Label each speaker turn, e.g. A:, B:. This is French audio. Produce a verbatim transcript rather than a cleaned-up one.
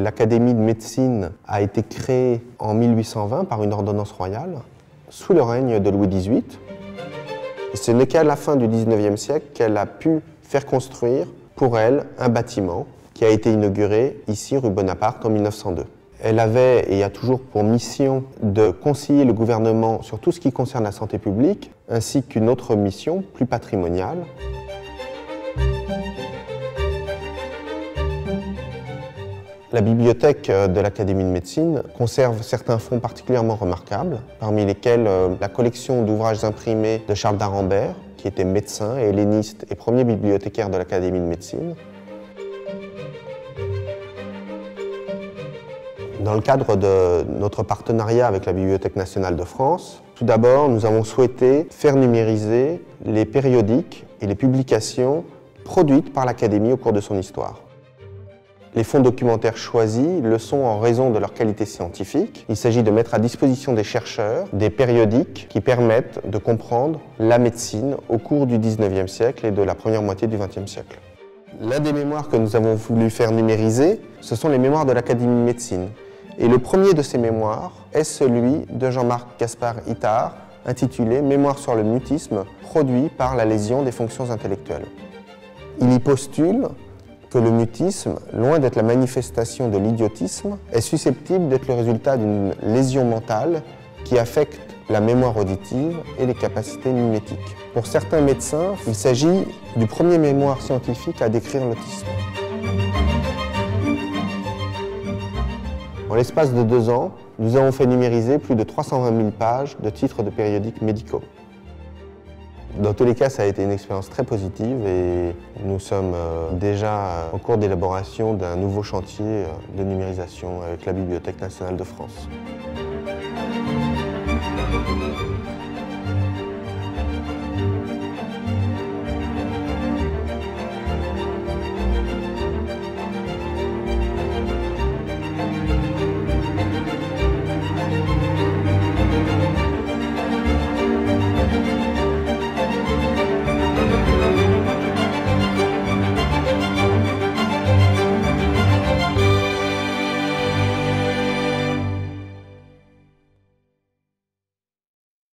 A: l'Académie de médecine a été créée en mille huit cent vingt par une ordonnance royale, sous le règne de Louis dix-huit. Ce n'est qu'à la fin du dix-neuvième siècle qu'elle a pu faire construire pour elle un bâtiment qui a été inauguré ici, rue Bonaparte, en mille neuf cent deux. Elle avait et a toujours pour mission de conseiller le gouvernement sur tout ce qui concerne la santé publique, ainsi qu'une autre mission plus patrimoniale. La bibliothèque de l'Académie de médecine conserve certains fonds particulièrement remarquables, parmi lesquels la collection d'ouvrages imprimés de Charles d'Arambert, qui était médecin, helléniste et premier bibliothécaire de l'Académie de médecine. Dans le cadre de notre partenariat avec la Bibliothèque nationale de France, tout d'abord, nous avons souhaité faire numériser les périodiques et les publications produites par l'Académie au cours de son histoire. Les fonds documentaires choisis le sont en raison de leur qualité scientifique. Il s'agit de mettre à disposition des chercheurs des périodiques qui permettent de comprendre la médecine au cours du dix-neuvième siècle et de la première moitié du vingtième siècle. L'un des mémoires que nous avons voulu faire numériser, ce sont les mémoires de l'Académie de médecine. Et le premier de ces mémoires est celui de Jean-Marc Gaspard Itard, intitulé « Mémoire sur le mutisme produit par la lésion des fonctions intellectuelles ». Il y postule que le mutisme, loin d'être la manifestation de l'idiotisme, est susceptible d'être le résultat d'une lésion mentale qui affecte la mémoire auditive et les capacités mimétiques. Pour certains médecins, il s'agit du premier mémoire scientifique à décrire l'autisme. En l'espace de deux ans, nous avons fait numériser plus de trois cent vingt mille pages de titres de périodiques médicaux. Dans tous les cas, ça a été une expérience très positive et nous sommes déjà en cours d'élaboration d'un nouveau chantier de numérisation avec la Bibliothèque nationale de France.